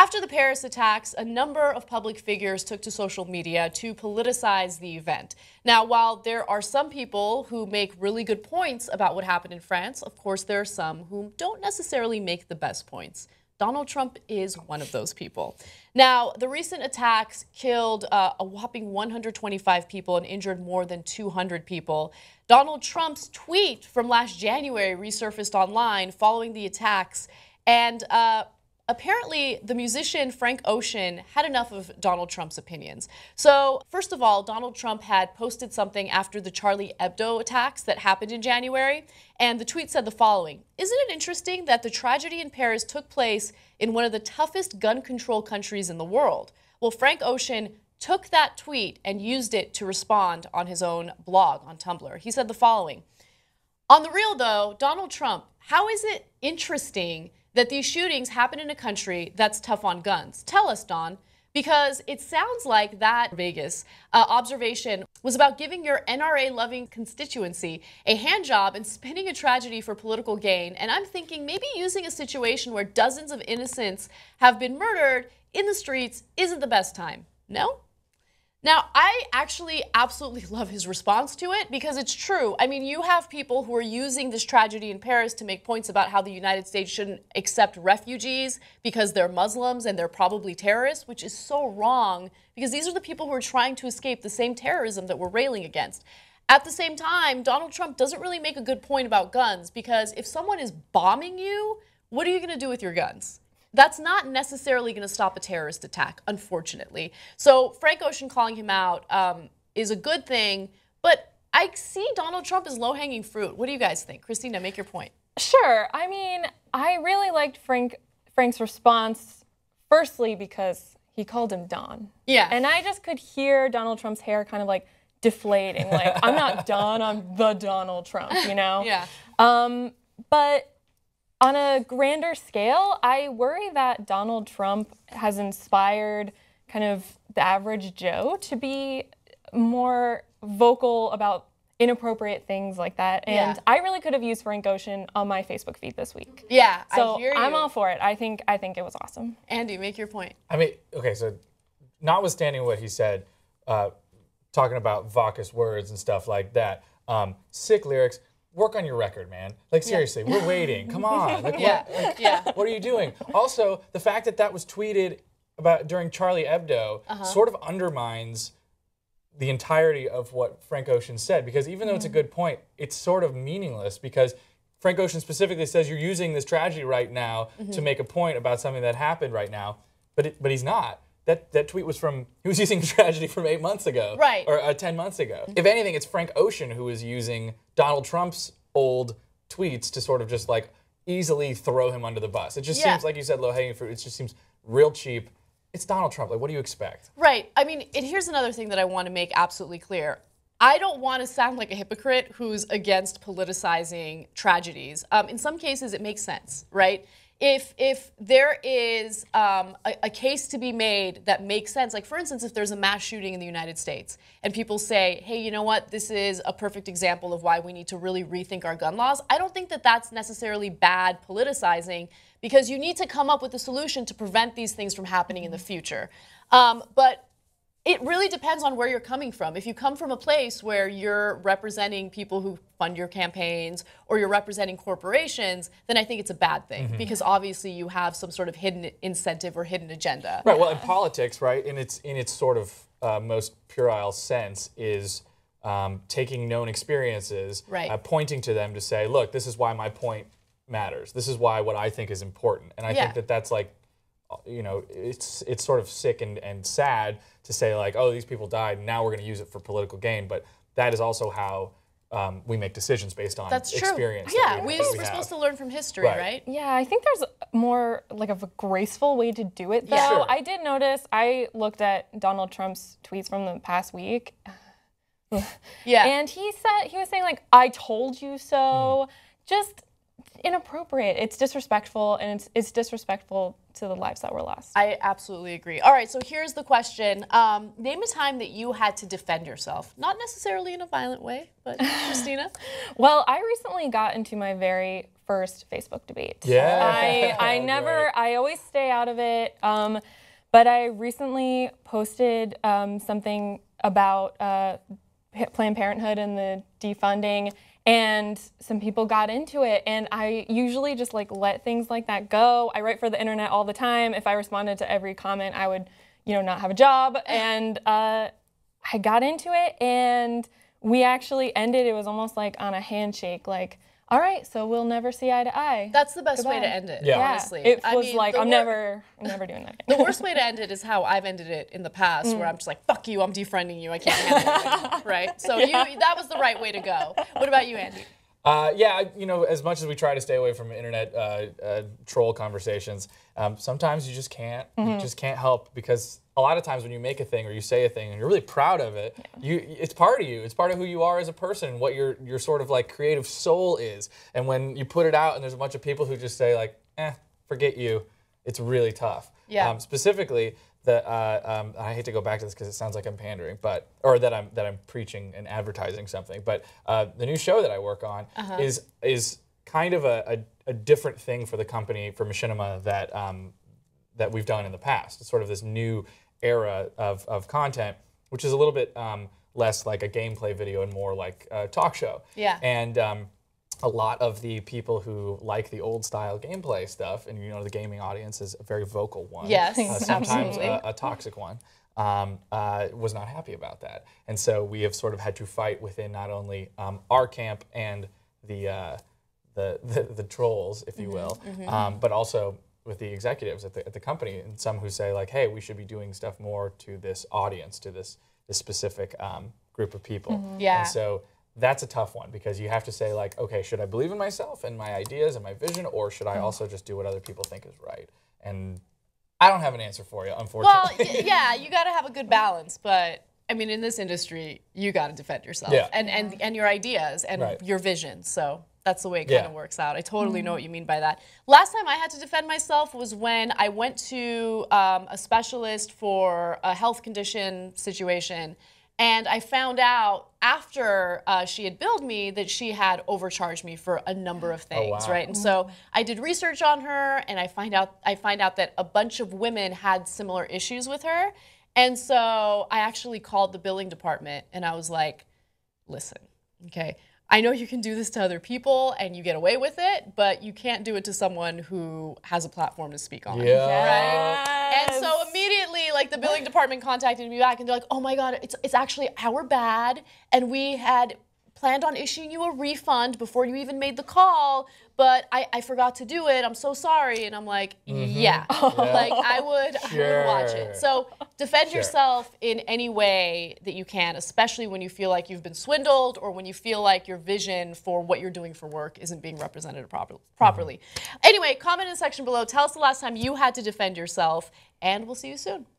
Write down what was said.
After the Paris attacks, a number of public figures took to social media to politicize the event. Now, while there are some people who make really good points about what happened in France, of course, there are some who don't necessarily make the best points. Donald Trump is one of those people. Now, the recent attacks killed a whopping 125 people and injured more than 200 people. Donald Trump's tweet from last January resurfaced online following the attacks, and apparently, the musician Frank Ocean had enough of Donald Trump's opinions. So, first of all, Donald Trump had posted something after the Charlie Hebdo attacks that happened in January, and the tweet said the following: "Isn't it interesting that the tragedy in Paris took place in one of the toughest gun control countries in the world?" Well, Frank Ocean took that tweet and used it to respond on his own blog on Tumblr. He said the following: "On the real, though, Donald Trump, how is it interesting that these shootings happen in a country that's tough on guns? Tell us, Don, because it sounds like that Vegas observation was about giving your NRA-loving constituency a handjob and spinning a tragedy for political gain. And I'm thinking maybe using a situation where dozens of innocents have been murdered in the streets isn't the best time. No?" Now, I actually absolutely love his response to it because it's true. I mean, you have people who are using this tragedy in Paris to make points about how the United States shouldn't accept refugees because they're Muslims and they're probably terrorists, which is so wrong because these are the people who are trying to escape the same terrorism that we're railing against. At the same time, Donald Trump doesn't really make a good point about guns because if someone is bombing you, what are you going to do with your guns? That's not necessarily going to stop a terrorist attack, unfortunately. So Frank Ocean calling him out is a good thing, but I see Donald Trump as low-hanging fruit. What do you guys think? Christina, make your point. Sure. I mean, I really liked Frank's response, firstly because he called him Don. Yeah. And I just could hear Donald Trump's hair kind of like deflating, like, I'm not Don, I'm the Donald Trump, you know? Yeah. But on a grander scale, I worry that Donald Trump has inspired kind of the average Joe to be more vocal about inappropriate things like that. And I really could have used Frank Ocean on my Facebook feed this week. Yeah, so I hear you. I'm all for it. I think it was awesome. Andy, make your point. I mean, okay, so notwithstanding what he said, talking about vacuous words and stuff like that, sick lyrics, work on your record, man. Like, seriously, we're waiting. Come on. Like, what are you doing? Also, the fact that that was tweeted about during Charlie Hebdo sort of undermines the entirety of what Frank Ocean said, because even though it's a good point, it's sort of meaningless because Frank Ocean specifically says you're using this tragedy right now to make a point about something that happened right now, but he's not. That tweet was he was using tragedy from 8 months ago. Right. Or 10 months ago. If anything, it's Frank Ocean who is using Donald Trump's old tweets to sort of just like easily throw him under the bus. It just seems, like you said, low-hanging fruit. It just seems real cheap. It's Donald Trump. Like, what do you expect? Right. I mean, and here's another thing that I want to make absolutely clear. I don't want to sound like a hypocrite who's against politicizing tragedies. In some cases, it makes sense, right? If there is a case to be made that makes sense, like for instance, if there's a mass shooting in the United States and people say, hey, you know what, this is a perfect example of why we need to really rethink our gun laws, I don't think that that's necessarily bad politicizing because you need to come up with a solution to prevent these things from happening in the future. But it really depends on where you're coming from. If you come from a place where you're representing people who fund your campaigns or you're representing corporations, then I think it's a bad thing because obviously you have some sort of hidden incentive or hidden agenda. Right. Well, in politics, right, in its sort of most puerile sense, is taking known experiences, pointing to them to say, look, this is why my point matters. This is why what I think is important. And I think that that's like, you know, it's sort of sick and sad to say like, oh, these people died, and now we're going to use it for political gain. But that is also how we make decisions based on experience. Yeah, we're supposed to learn from history, right? Yeah, I think there's more like of a graceful way to do it, though. Yeah. Sure. I did notice, I looked at Donald Trump's tweets from the past week. And he was saying like, I told you so. Just inappropriate. It's disrespectful, and it's disrespectful to the lives that were lost. I absolutely agree. All right, so here's the question. Name a time that you had to defend yourself. Not necessarily in a violent way, but Christina? Well, I recently got into my very first Facebook debate. Yeah. I always stay out of it. But I recently posted something about Planned Parenthood and the defunding, and some people got into it, and I usually just like let things like that go. I write for the internet all the time. If I responded to every comment, I would, not have a job. And I got into it, and we actually ended. It was almost like on a handshake, like, all right, so we'll never see eye to eye. That's the best Goodbye. way to end it, Yeah. honestly. It was like, I'm never doing that again. The worst way to end it is how I've ended it in the past, where I'm just like, fuck you, I'm defriending you, I can't handle it anymore, right? So that was the right way to go. What about you, Andy? Yeah, as much as we try to stay away from internet troll conversations, sometimes you just can't. You just can't help, because a lot of times when you make a thing or you say a thing and you're really proud of it, it's part of you. It's part of who you are as a person and what your sort of like creative soul is. And when you put it out and there's a bunch of people who just say like, forget you, it's really tough. Yeah. Specifically, I hate to go back to this because it sounds like I'm pandering, or that I'm preaching and advertising something. But the new show that I work on is kind of a different thing for the company, for Machinima, that we've done in the past. It's sort of this new era of content, which is a little bit less like a gameplay video and more like a talk show. Yeah. And a lot of the people who like the old style gameplay stuff, and the gaming audience is a very vocal one. Yes, sometimes absolutely. a toxic one. Was not happy about that, and so we have sort of had to fight within not only our camp and the trolls, if you will, but also with the executives at the company, and some who say like, hey, we should be doing stuff more to this audience, to this specific group of people. Yeah. And so that's a tough one, because you have to say like, okay, should I believe in myself and my ideas and my vision, or should I also just do what other people think is right? And I don't have an answer for you, unfortunately. Well, yeah, you got to have a good balance, but I mean, in this industry, you got to defend yourself and your ideas and your vision. So that's the way it kind of works out. I totally know what you mean by that. Last time I had to defend myself was when I went to a specialist for a health condition situation, and I found out after she had billed me that she had overcharged me for a number of things, right? And so I did research on her, and I find out that a bunch of women had similar issues with her. And so I actually called the billing department, and I was like, listen, okay, I know you can do this to other people and you get away with it, but you can't do it to someone who has a platform to speak on. Yeah. Right? And so immediately, like, the billing department contacted me back, and they're like, oh my God, it's actually our bad, and we had planned on issuing you a refund before you even made the call, but I forgot to do it. I'm so sorry. And I'm like, yeah. Like, I would watch it. So defend yourself in any way that you can, especially when you feel like you've been swindled, or when you feel like your vision for what you're doing for work isn't being represented properly. Anyway, comment in the section below. Tell us the last time you had to defend yourself, and we'll see you soon.